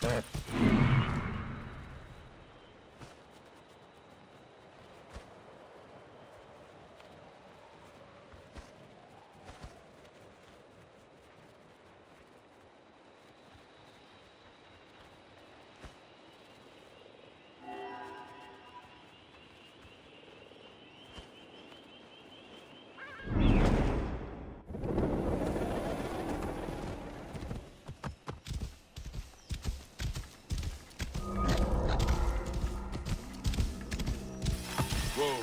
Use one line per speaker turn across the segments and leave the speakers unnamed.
Whoa.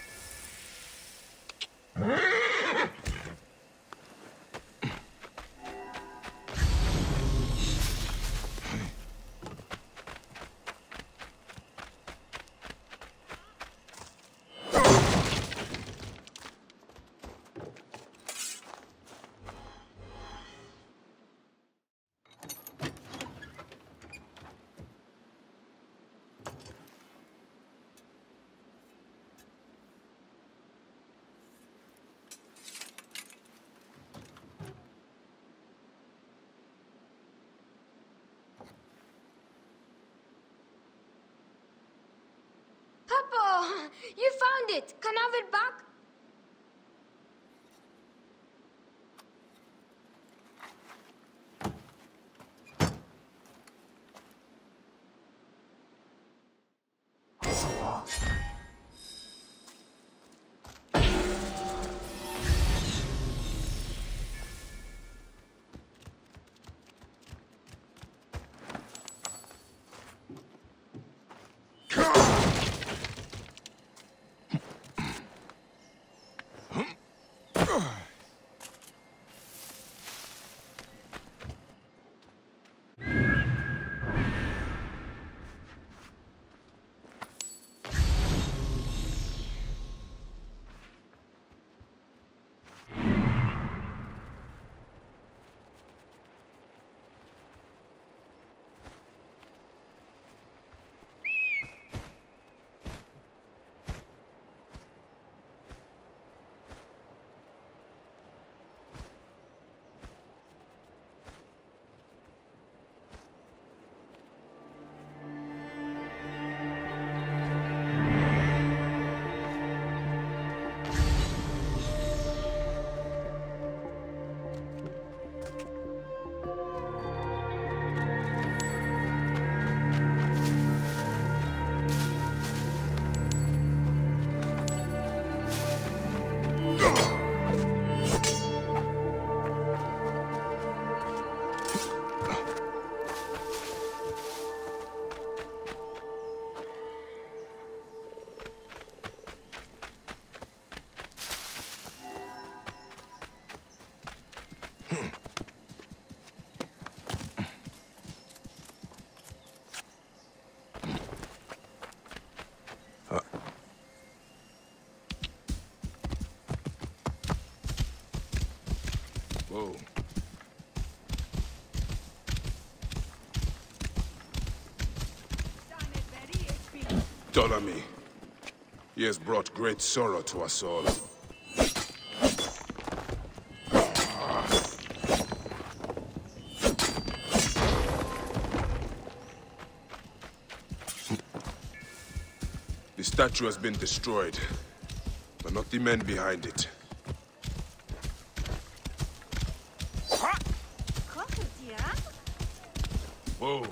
Papa, you found it. Can I have it back?
Whoa. Ptolemy, he has brought great sorrow to us all. The statue has been destroyed, but not the men behind it. Whoa.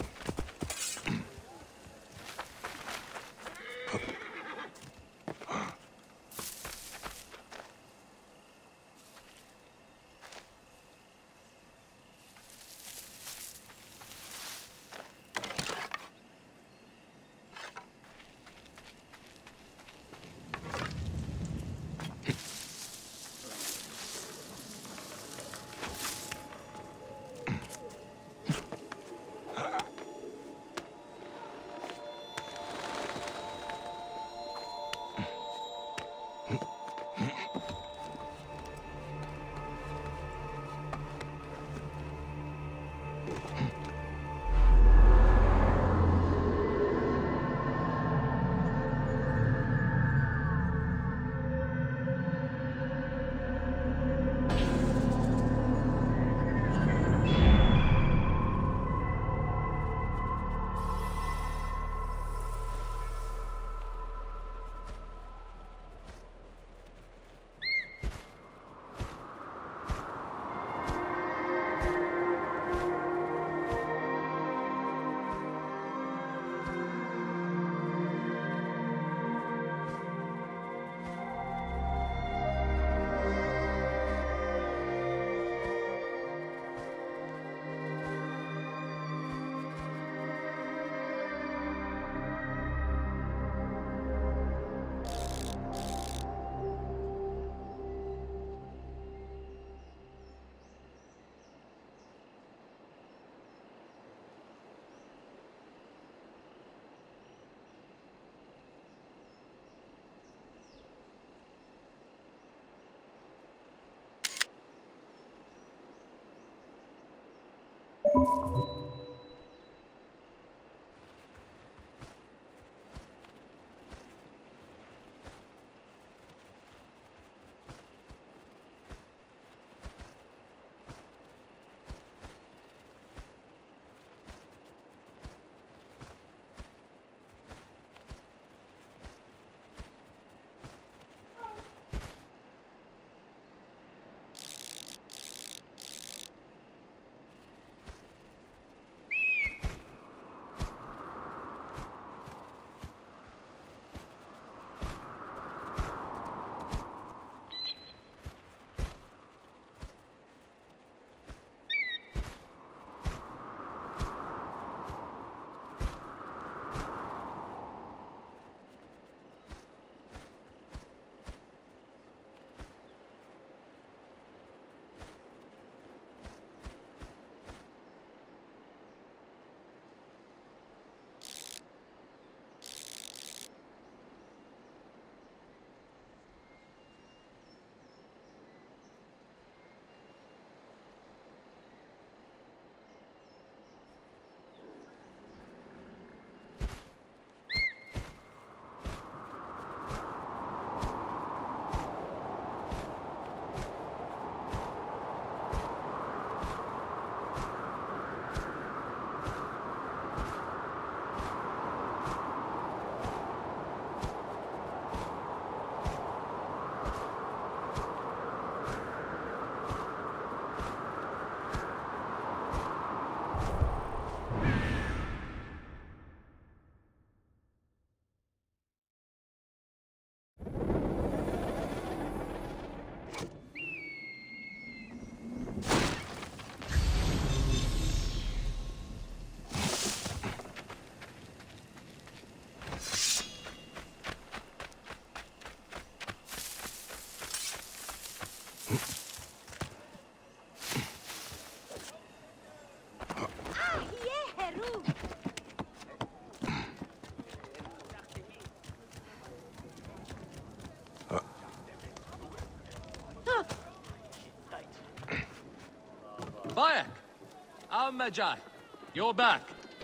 Come, Magi. You're back.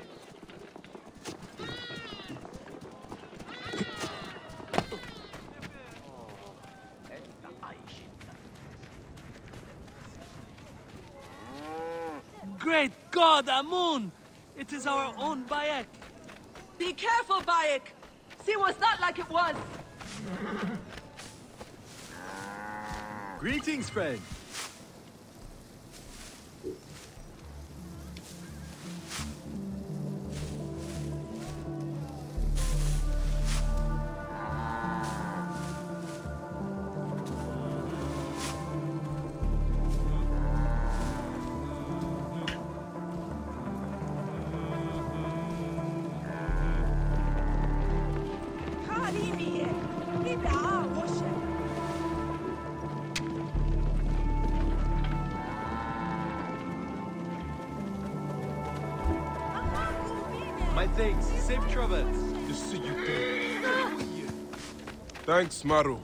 Great God, Amun! It is our own Bayek.
Be careful, Bayek! See what's not like it was!
Greetings, friend. My thanks. Safe travels.
To see you dead. Thanks, Maru.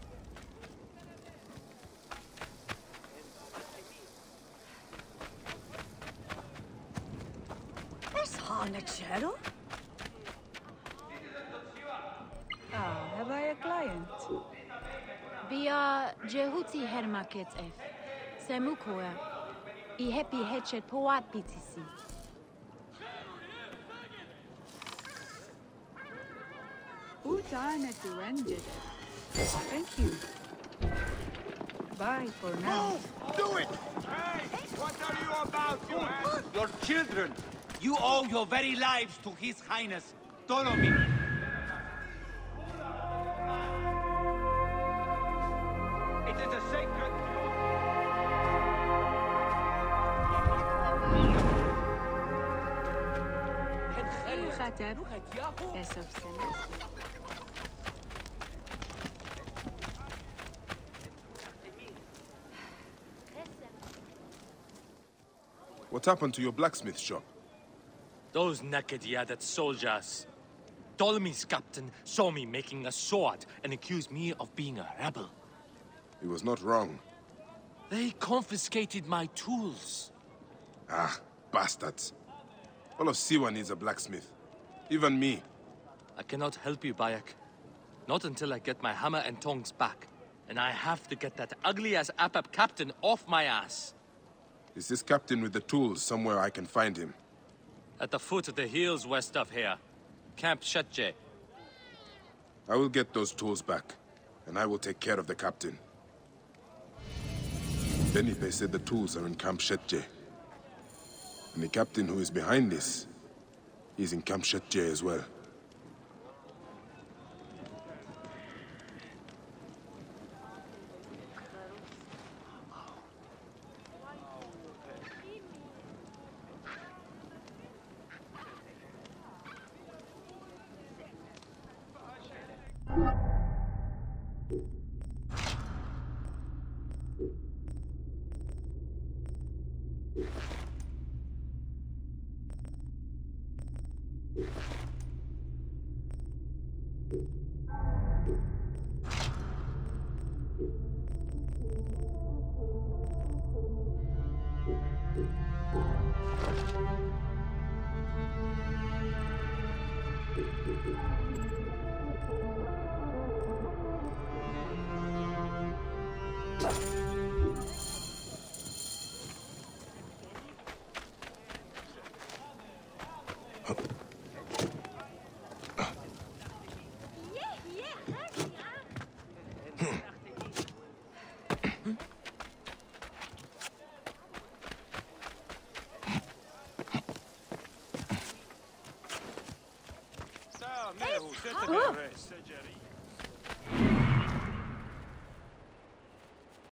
Is Han a chero? Have I a client?
Bia Jehuti Hermaket F. Semukoa. I happy headset poat BTC.
Utana to end it. Thank you. Bye for now.
Do it! Hey! What are you about, you man?
Your children! You owe your very lives to His Highness, Ptolemy! It is a sacred...
Khater. Best of sinners.
What happened to your blacksmith shop?
Those naked Yadat soldiers. Ptolemy's captain saw me making a sword and accused me of being a rebel.
He was not wrong.
They confiscated my tools.
Ah, bastards. All of Siwa needs a blacksmith. Even me.
I cannot help you, Bayek. Not until I get my hammer and tongs back. And I have to get that ugly-ass Apap captain off my ass.
Is this captain with the tools somewhere I can find him?
At the foot of the hills west of here. Camp Shetje.
I will get those tools back, and I will take care of the captain. Benipe said the tools are in Camp Shetje. And the captain who is behind this is in Camp Shetje as well.
Ça, mais vous êtes